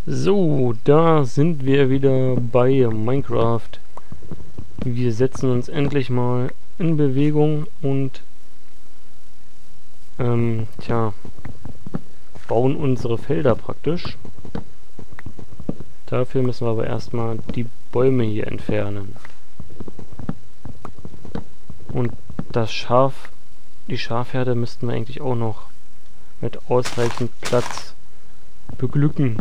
So, da sind wir wieder bei Minecraft. Wir setzen uns endlich mal in Bewegung und bauen unsere Felder praktisch. Dafür müssen wir aber erstmal die Bäume hier entfernen. Und die Schafherde müssten wir eigentlich auch noch mit ausreichend Platz beglücken.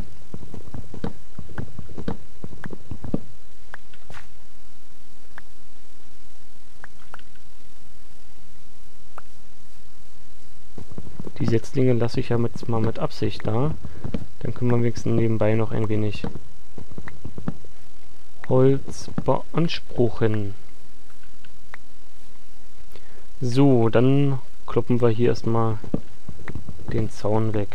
Die Setzlinge lasse ich ja mal mit Absicht da. Dann können wir wenigstens nebenbei noch ein wenig Holz beanspruchen. So, dann kloppen wir hier erstmal den Zaun weg.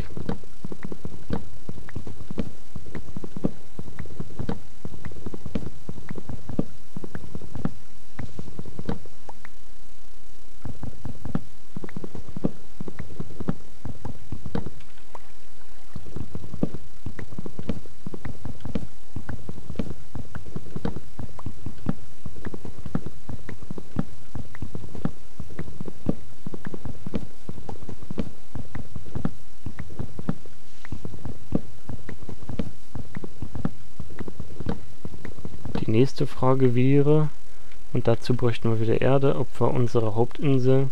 Die nächste Frage wäre, und dazu bräuchten wir wieder Erde, ob wir unsere Hauptinsel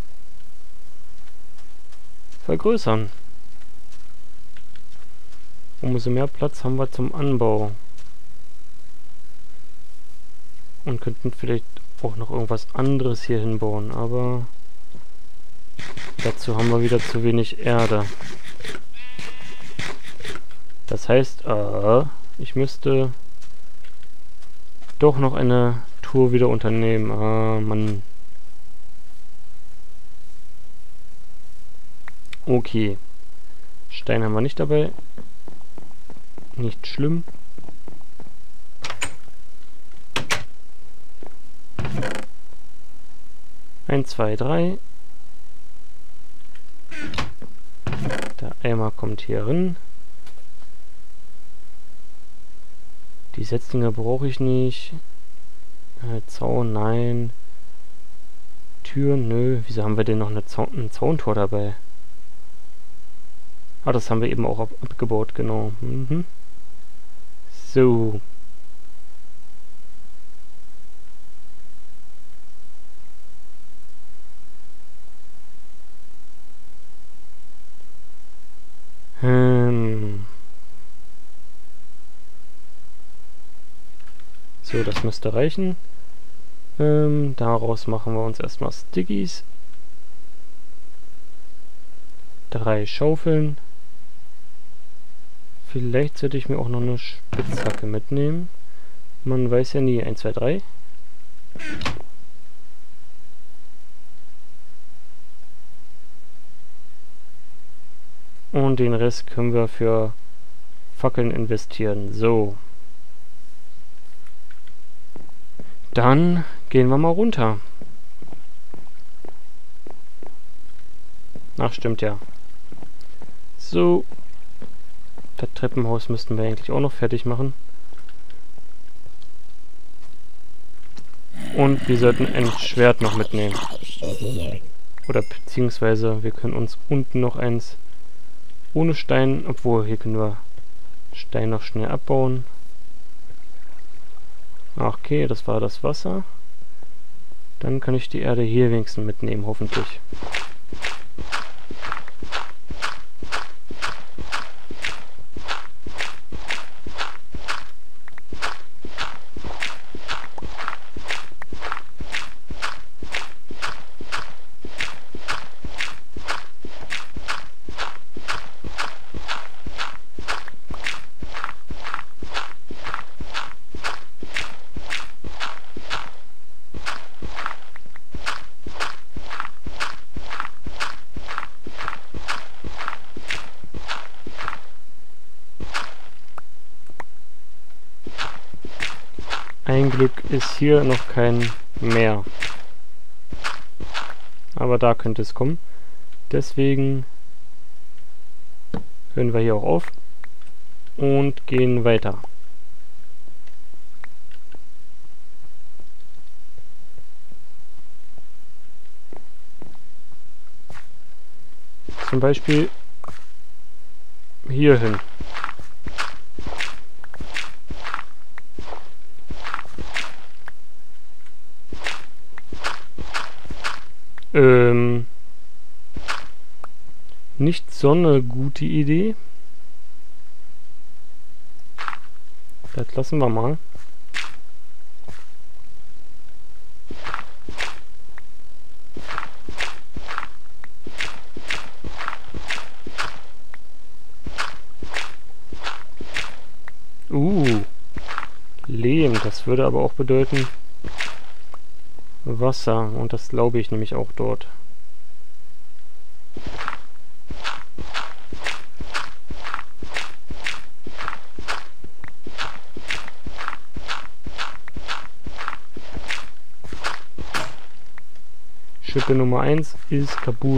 vergrößern. Umso mehr Platz haben wir zum Anbau. Und könnten vielleicht auch noch irgendwas anderes hier hinbauen, aber dazu haben wir wieder zu wenig Erde. Das heißt, ich müsste doch noch eine Tour wieder unternehmen. Mann. Okay. Stein haben wir nicht dabei. Nicht schlimm. Eins, zwei, drei. Der Eimer kommt hier rein. Die Setzlinge brauche ich nicht. Zaun, nein. Türen, nö. Wieso haben wir denn noch ein Zauntor dabei? Ah, das haben wir eben auch abgebaut, genau. So. So, das müsste reichen. Daraus machen wir uns erstmal Stickies. 3 Schaufeln. Vielleicht sollte ich mir auch noch eine Spitzhacke mitnehmen. Man weiß ja nie. 1, 2, 3. Und den Rest können wir für Fackeln investieren. So. Dann gehen wir mal runter. Ach, stimmt ja. So. Das Treppenhaus müssten wir eigentlich auch noch fertig machen. Und wir sollten ein Schwert noch mitnehmen. Oder beziehungsweise wir können uns unten noch eins ohne Stein, obwohl hier können wir Stein noch schnell abbauen. Okay, das war das Wasser. Dann kann ich die Erde hier wenigstens mitnehmen, hoffentlich. Ein Glück ist hier noch kein Meer. Aber da könnte es kommen. Deswegen hören wir hier auch auf. und gehen weiter. Zum Beispiel hier hin. Nicht so eine gute Idee. Das lassen wir mal. Lehm, das würde aber auch bedeuten Wasser. Und das glaube ich nämlich auch dort. Schippe Nummer 1 ist kaputt.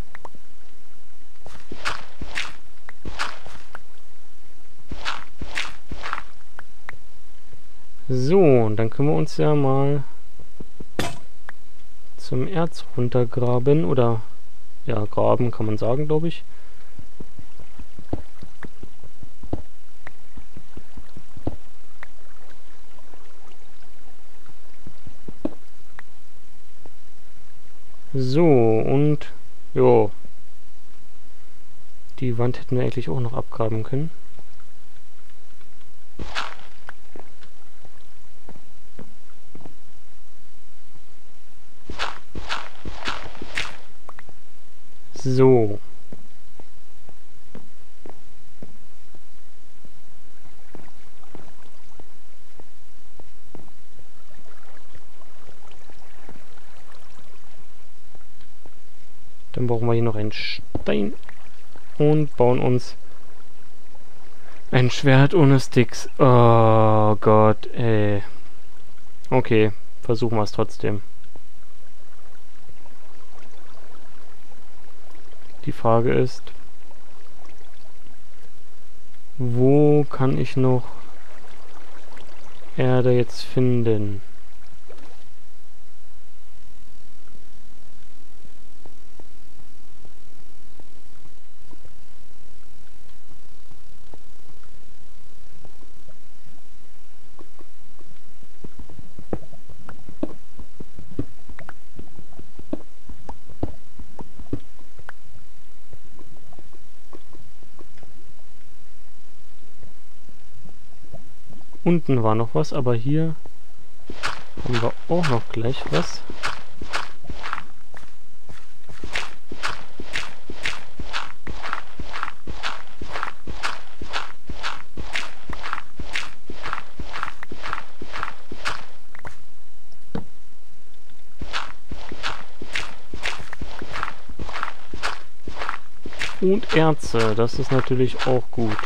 So, und dann können wir uns ja mal zum Erz runtergraben. Oder, ja, graben kann man sagen, glaube ich. So, und, jo. Die Wand hätten wir eigentlich auch noch abgraben können. So. Dann brauchen wir hier noch einen Stein und bauen uns ein Schwert ohne Sticks. Oh Gott, ey. Okay, versuchen wir es trotzdem. Die Frage ist, wo kann ich noch Erde jetzt finden? Unten war noch was, aber hier haben wir auch noch gleich was. Und Erze, das ist natürlich auch gut.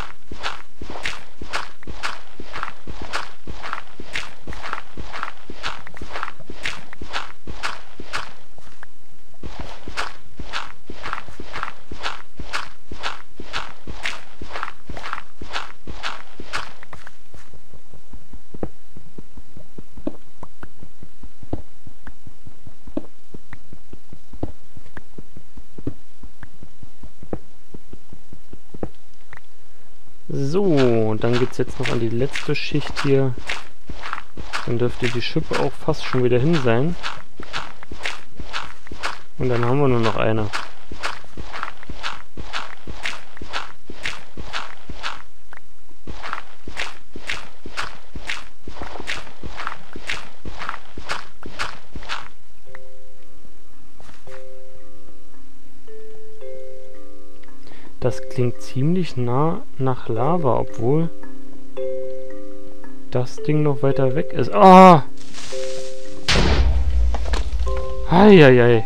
So, und dann geht es jetzt noch an die letzte Schicht hier. Dann dürfte die Schippe auch fast schon wieder hin sein. Und dann haben wir nur noch eine. Das klingt ziemlich nah nach Lava, obwohl das Ding noch weiter weg ist. Ah! Heieiei.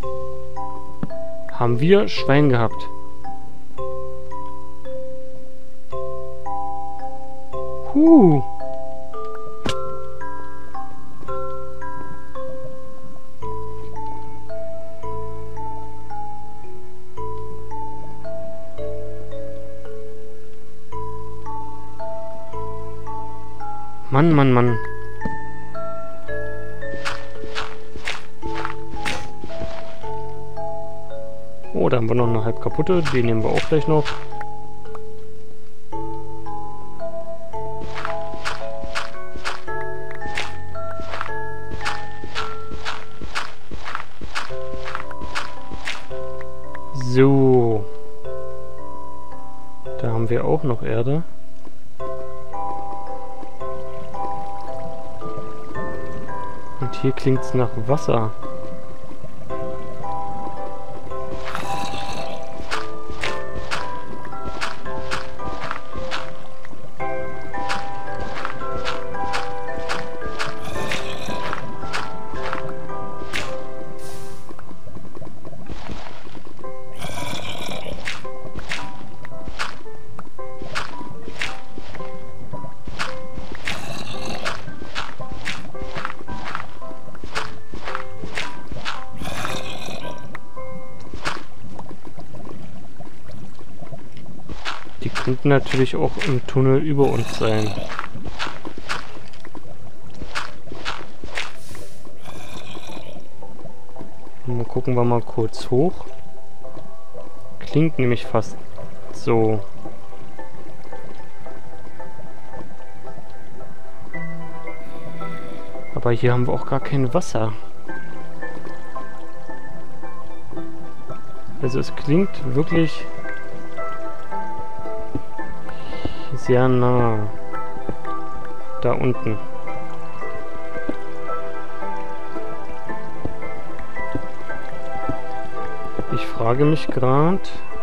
Haben wir Schwein gehabt. Mann, Mann, Mann. Oh, da haben wir noch eine halb kaputte. Die nehmen wir auch gleich noch. So. Da haben wir auch noch Erde. Und hier klingt es nach Wasser. Die könnten natürlich auch im Tunnel über uns sein. Mal gucken wir mal kurz hoch. Klingt nämlich fast so. Aber hier haben wir auch gar kein Wasser. Also es klingt wirklich sehr nah. Da unten. Ich frage mich gerade,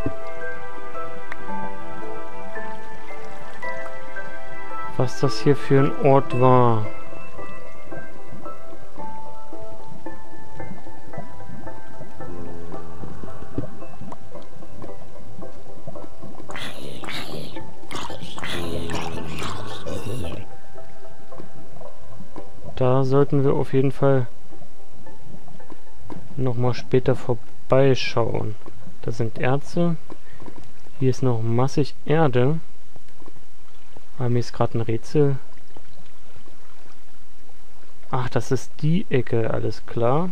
was das hier für ein Ort war. Da sollten wir auf jeden Fall nochmal später vorbeischauen. Da sind Erze. Hier ist noch massig Erde. Aber mir ist gerade ein Rätsel. Ach, das ist die Ecke, alles klar.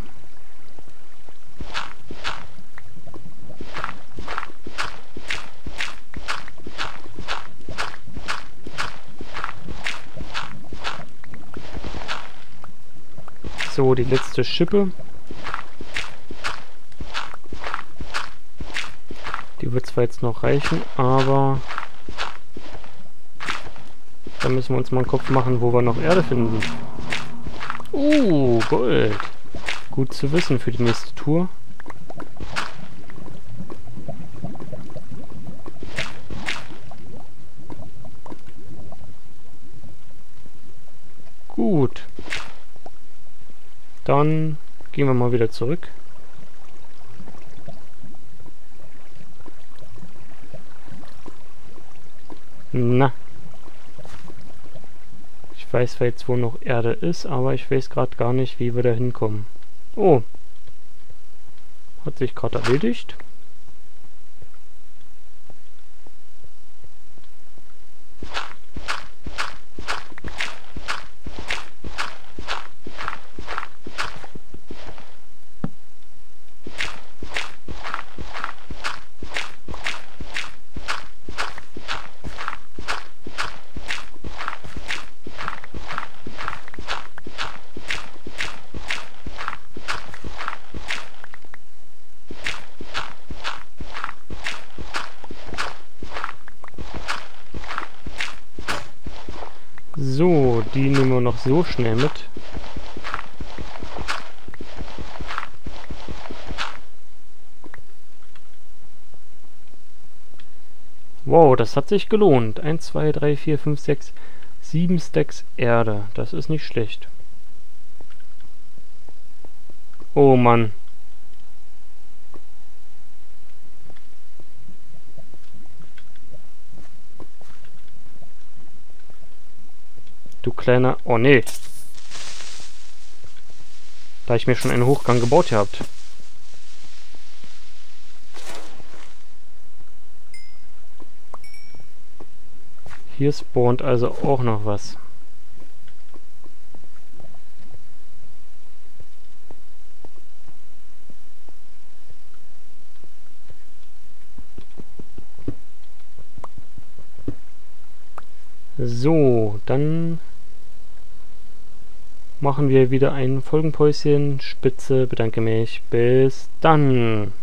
So, die letzte Schippe. Die wird zwar jetzt noch reichen, aber da müssen wir uns mal einen Kopf machen, wo wir noch Erde finden. Gold. Gut zu wissen für die nächste Tour. Gut. Dann gehen wir mal wieder zurück. Na. Ich weiß zwar jetzt, wo noch Erde ist, aber ich weiß gerade gar nicht, wie wir da hinkommen. Oh. Hat sich gerade erledigt. So, die nehmen wir noch so schnell mit. Wow, das hat sich gelohnt. 1, 2, 3, 4, 5, 6, 7 Stacks Erde. Das ist nicht schlecht. Oh Mann. Du kleiner... Oh nee. Da ich mir schon einen Hochgang gebaut habt. Hier spawnt also auch noch was. So, dann machen wir wieder ein Folgenpäuschen. Spitze, bedanke mich. Bis dann.